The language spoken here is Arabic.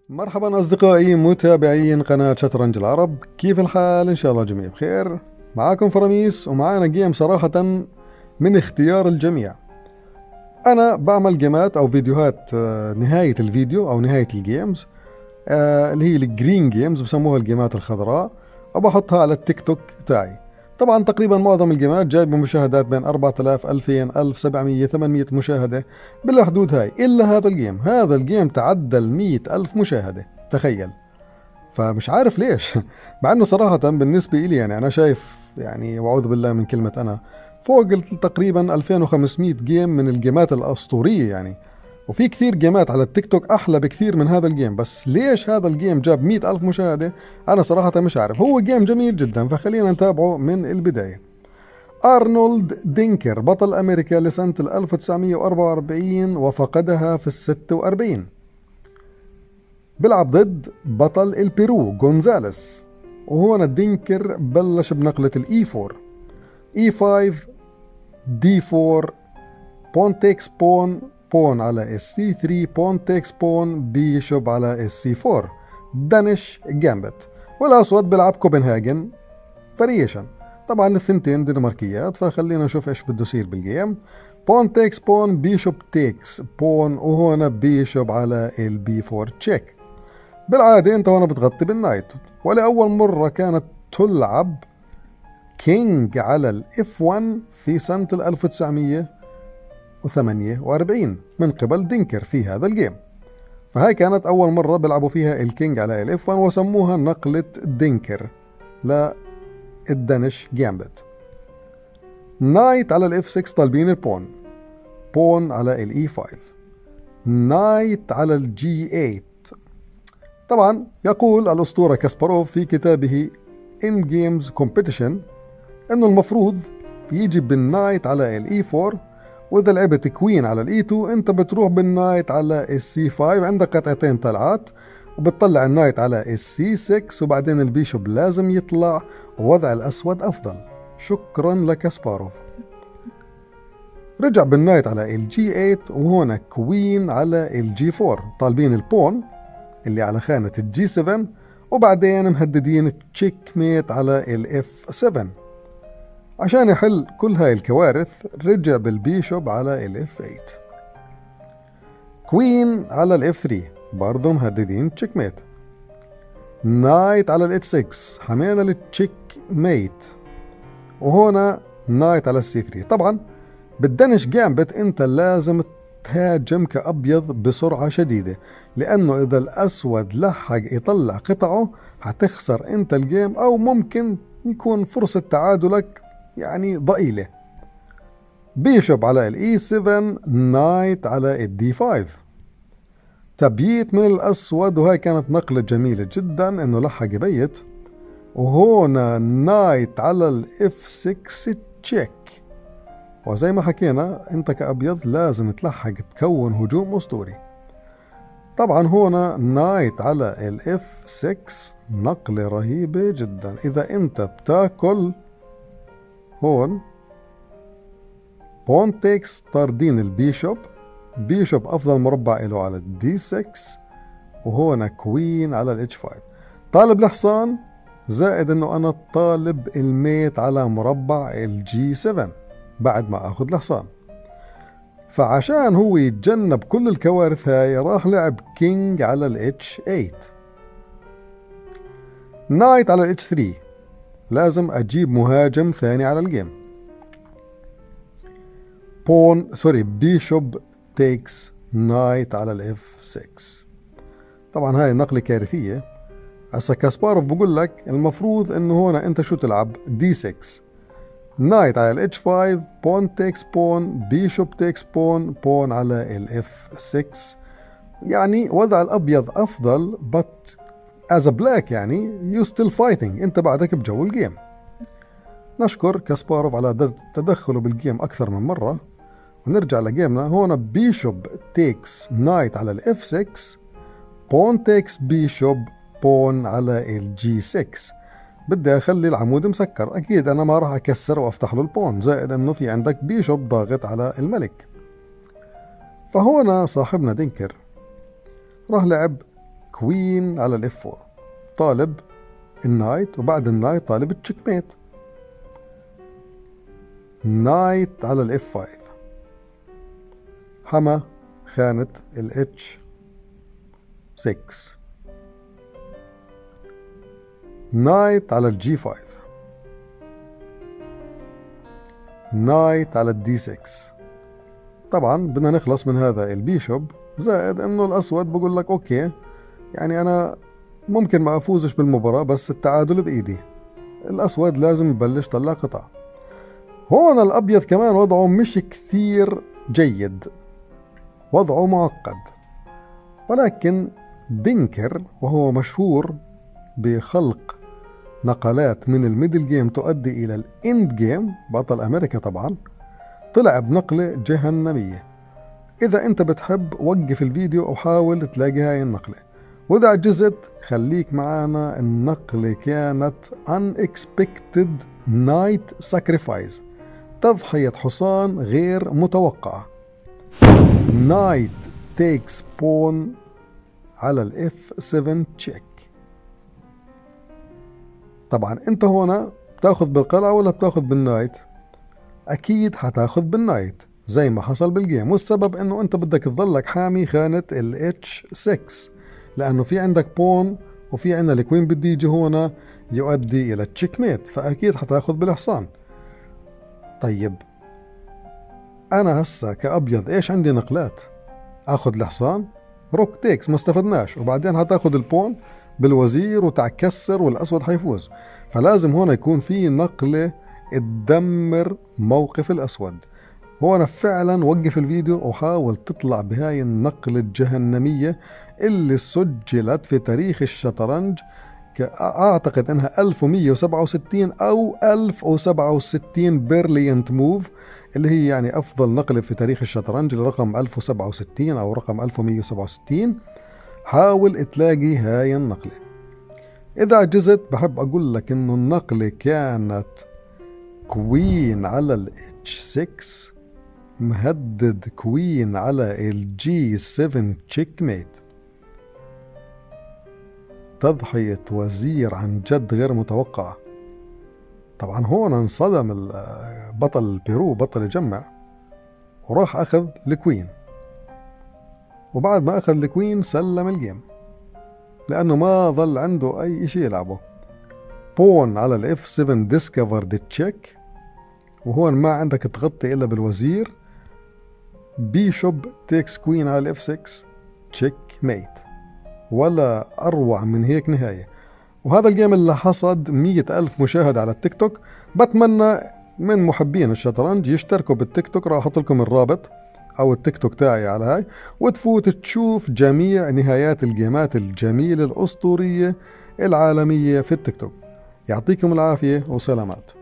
مرحبا أصدقائي متابعين قناة شطرنج العرب، كيف الحال؟ إن شاء الله جميع بخير. معاكم فراميس ومعانا جيم صراحة من اختيار الجميع. أنا بعمل جيمات أو فيديوهات نهاية الفيديو أو نهاية الجيمز اللي هي الجرين جيمز، بسموها الجيمات الخضراء، وبحطها على التيك توك تاعي. طبعا تقريبا معظم الجيمات جايبه مشاهدات بين 4000 2000 1700 800 مشاهدة بالحدود هاي، إلا هذا الجيم تعدى 100,000 مشاهدة، تخيل. فمش عارف ليش مع انه صراحة بالنسبة لي يعني انا شايف يعني واعوذ بالله من كلمة انا فوق تقريبا 2500 جيم من الجيمات الاسطورية يعني، وفي كثير جيمات على التيك توك احلى بكثير من هذا الجيم، بس ليش هذا الجيم جاب 100,000 مشاهدة انا صراحة مش عارف. هو جيم جميل جدا، فخلينا نتابعه من البداية. أرنولد دينكر بطل أمريكا لسنة 1944 وفقدها في 46، بيلعب ضد بطل البيرو غونزاليس. وهون دينكر بلش بنقلة الإي 4، إي 5، دي 4، بون تيكس بون، بون على السي 3، بون تيكس بون، بيشوب على السي 4، دانش جامبت. والأسود بيلعب كوبنهاجن فاريشن. طبعا الثنتين دنماركيات، فخلينا نشوف ايش بده يصير بالجيم. بون تيكس بون، بيشوب تيكس بون، وهون بيشوب على البي 4 تشيك. بالعادة انت هون بتغطي بالنايت، ولأول مرة كانت تلعب كينج على الاف 1 في سنة 1948 من قبل دينكر في هذا الجيم. فهاي كانت أول مرة بيلعبوا فيها الكينج على الاف 1، وسموها نقلة دينكر للدانش جامبت. نايت على الاف 6 طالبين البون، بون على الاي 5، نايت على الجي 8. طبعا يقول الأسطورة كاسباروف في كتابه In Games Competition انه المفروض يجي بالنايت على الاي 4، واذا لعبت كوين على الاي 2 انت بتروح بالنايت على السي 5، عندك قطعتين طلعات وبتطلع النايت على السي 6، وبعدين البيشوب لازم يطلع ووضع الاسود افضل. شكرا لكاسباروف. رجع بالنايت على الجي 8، وهنا كوين على الجي 4، طالبين البون اللي على خانة الجي 7، وبعدين مهددين تشيك ميت على الاف 7. عشان يحل كل هاي الكوارث رجع بالبيشوب على الاف 8، كوين على الاف 3 برضه مهددين تشيك ميت، نايت على الاتش 6 حمينا للتشيك ميت، وهنا نايت على السي 3. طبعا بالدنش جامبت انت لازم تهاجم كأبيض بسرعة شديدة، لأنه إذا الأسود لحق يطلع قطعه هتخسر أنت الجيم، أو ممكن يكون فرصة تعادلك يعني ضئيلة. بيشوب على الإي 7، نايت على الدي 5، تبييت من الأسود، وهي كانت نقلة جميلة جدا إنه لحق يبيت. وهنا نايت على الإف 6 تشيك، وزي ما حكينا انت كأبيض لازم تلحق تكون هجوم أسطوري. طبعا هنا نايت على الاف 6 نقلة رهيبة جدا. اذا انت بتاكل هون بون تيكس طاردين البيشوب، بيشوب افضل مربع له على الدي 6، وهنا كوين على الاتش 5. طالب الحصان، زائد انه انا طالب الميت على مربع الجي 7 بعد ما اخذ الحصان. فعشان هو يتجنب كل الكوارث هاي راح لعب كينج على الاتش 8، نايت على الاتش 3، لازم اجيب مهاجم ثاني على الجيم. بيشوب تيكس نايت على الاف 6. طبعا هاي نقلة كارثية. هسا كاسباروف بقول لك المفروض انه هنا انت شو تلعب، دي 6، نايت على الاتش 5، بون تيكس بون، بيشوب تيكس بون، بون على الاف 6. يعني وضع الابيض افضل، but as a black يعني you still fighting، انت بعدك بجو الجيم. نشكر كاسباروف على تدخله بالجيم اكثر من مرة. ونرجع لجيمنا. هون بيشوب تيكس نايت على الاف 6، بون تيكس بيشوب، بون على الجي 6. بدي اخلي العمود مسكر، اكيد انا ما راح اكسر وافتح له البون، زائد انه في عندك بيشوب ضاغط على الملك. فهنا صاحبنا دينكر راح لعب كوين على الاف 4، طالب النايت، وبعد النايت طالب التشيك ميت. نايت على الاف 5، حمى خانة الاتش 6. نايت على الجي 5، نايت على الدي 6. طبعا بدنا نخلص من هذا البيشوب، زائد انه الاسود بقول لك اوكي، يعني انا ممكن ما افوزش بالمباراة بس التعادل بايدي. الاسود لازم يبلش طلع قطع. هون الابيض كمان وضعه مش كثير جيد، وضعه معقد، ولكن دينكر وهو مشهور بخلق نقلات من الميدل جيم تؤدي إلى الإند جيم، بطل أمريكا طبعا، طلع بنقلة جهنمية. إذا أنت بتحب وقف الفيديو وحاول تلاقي هاي النقلة، وإذا عجزت خليك معانا. النقلة كانت unexpected night sacrifice، تضحية حصان غير متوقعة. Knight takes pawn على الاف 7 تشيك. طبعا انت هنا بتاخذ بالقلعة ولا بتاخذ بالنايت؟ اكيد حتاخذ بالنايت زي ما حصل بالجيم، والسبب انه انت بدك تضلك حامي خانة الاتش 6، لانه في عندك بون وفي عندنا الكوين بده يجي هنا يؤدي الى تشيك ميت، فاكيد حتاخذ بالحصان. طيب انا هسا كابيض ايش عندي نقلات؟ اخذ الحصان، روك تيكس ما استفدناش، وبعدين هتاخذ البون بالوزير وتعكسر والاسود حيفوز. فلازم هنا يكون في نقلة تدمر موقف الاسود. هنا فعلا وقف الفيديو وحاول تطلع بهاي النقلة الجهنمية اللي سجلت في تاريخ الشطرنج، اعتقد انها 1167 او 1067 بريليانت موف، اللي هي يعني افضل نقلة في تاريخ الشطرنج، الرقم 1067 او رقم 1167. حاول تلاقي هاي النقلة. اذا عجزت بحب اقول لك انه النقلة كانت كوين على الاتش 6 مهدد كوين على الجي 7 تشيك ميت. تضحية وزير عن جد غير متوقعة. طبعا هون انصدم بطل البيرو، بطل يجمع، وراح أخذ الكوين، وبعد ما أخذ الكوين سلم الجيم لأنه ما ظل عنده أي إشي يلعبه. بون على الاف 7 ديسكفرد تشيك، وهون ما عندك تغطي إلا بالوزير. بيشوب تيكس كوين على الاف 6 تشيك ميت. ولا أروع من هيك نهاية. وهذا الجيم اللي حصد 100,000 مشاهد على التيك توك. بتمنى من محبين الشطرنج يشتركوا بالتيك توك، راح أحط لكم الرابط أو التيك توك تاعي على هاي، وتفوت تشوف جميع نهايات الجيمات الجميلة الأسطورية العالمية في التيك توك. يعطيكم العافية وسلامات.